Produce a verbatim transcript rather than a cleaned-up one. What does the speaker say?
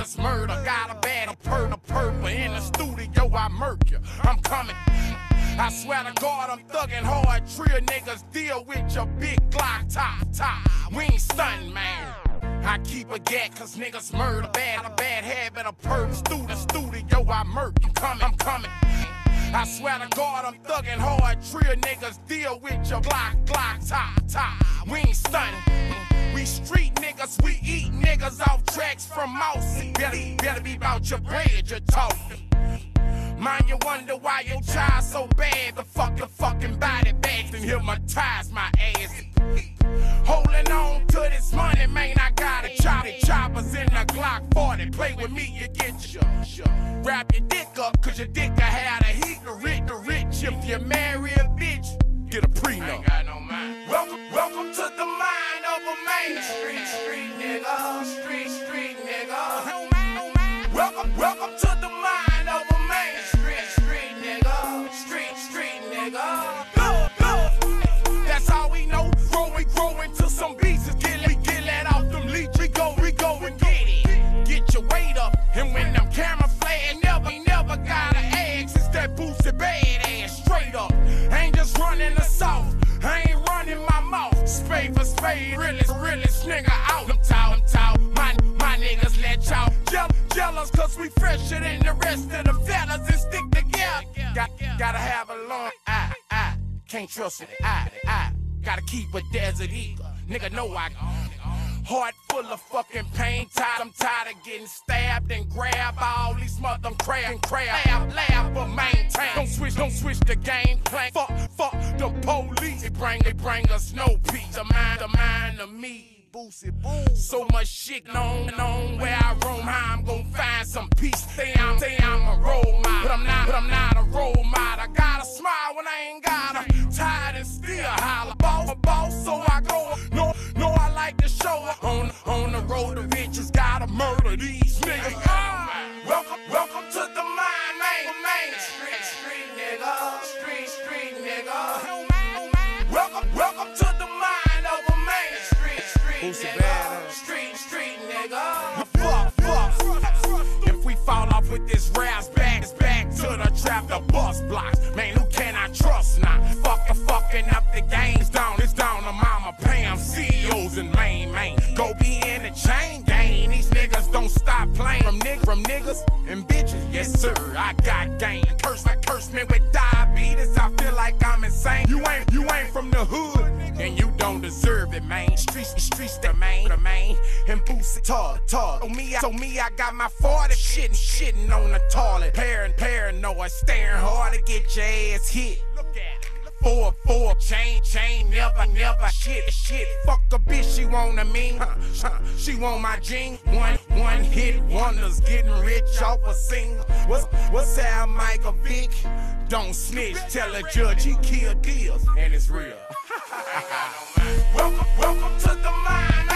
Murder's murder, got a bad a purple, purple in the studio, I murk you. I'm coming. I swear to God, I'm thugging hard. Trio niggas deal with your big Glock top, top. We ain't stunned, man. I keep a gat cause niggas murder bad. A bad habit of perps through the studio, I murk. I'm coming, I'm coming. I swear to God, I'm thugging hard. Trio niggas deal with your Glock, Glock top, top. We ain't stunned. We street niggas, we eat niggas off tracks from Mousy. Better, better be about your bread, you're talking. Mind you wonder why your child so bad. The fuck your fucking body bags and hypnotize my ass. Holding on to this money, man, I got it. Chop it, choppers in the Glock forty. Play with me, you get your wrap your dick up, cause your dick I had a heat. The rich, the rich, if you marry a bitch, get a prenup. I ain't got no mind. Welcome, welcome to the mind of a man. Street, street nigga, street, street nigga. No mind, no mind. Welcome, welcome to the mind of a man. Street, street nigga, street, street nigga. Look, look, that's all we know. Grow, we grow into some beasts. Get, we get let off them leech. We go, we go and get it. Get your weight up, and when them camera flare, never, never gotta ask. It's that boosted bad ass, straight up. Ain't just running the south. I ain't running my mouth. Spade for spade, realest, realest nigga out. I'm tall, I'm tall. My, my niggas let y'all jeal, jealous, cause we fresher than the rest of the fellas and stick together. Got, gotta have a long eye, eye. Can't trust it, eye, eye. Gotta keep a desert eagle. Nigga know I heart full of fucking pain. Tired, I'm tired of getting stabbed and grabbed by all these mother crab and crab. Laugh, laugh, but maintain. Don't switch, don't switch the game plan. Fuck, fuck the police. They bring, they bring us no peace. The mind, the mind of me. Boosie, boo. So much shit known, known where I roam. How I'm gon' find some peace. Say I'm, say I'm a role model, but I'm not, but I'm not a role model. I gotta smile when I ain't got her. Tired and still holler. Boss, boss, so I go. No, no, I like to show up. On, on the road to riches, gotta murder these niggas. Ah, welcome, welcome to the mind, man, man. Street, street nigga, street, street nigga. No man, no man. Welcome, welcome to the mind of a man. Street, street nigga, street, street nigga. Fuck, fuck. If we fall off with this raps back, it's back to the trap, the bus blocks. Man, who can I trust now? Fuck the fucking up the games down. It's down to Mama Pam, C E Os and main man. Go be in the chain gang. These niggas don't stop playing. From niggas, from niggas and bitches. Yes sir, I got game. Curse, I curse me with diabetes. I feel like I'm insane. You ain't, you ain't from the hood, and you don't deserve it, man. Streets, streets, the main, the main. And Boosie, talk, talk. So me, so me, I got my forty shitting, shitting on the toilet. Parent, paranoid, staring hard to get your ass hit. Look at it. Four, four, chain, chain, never, never, shit, shit. Fuck a bitch, she want a me, huh, huh. She want my jean. One, one hit wonders, getting rich off a single. What's, what's that, Michael Vick? Don't snitch, tell a judge he killed deals, and it's real. Welcome, welcome to the mind.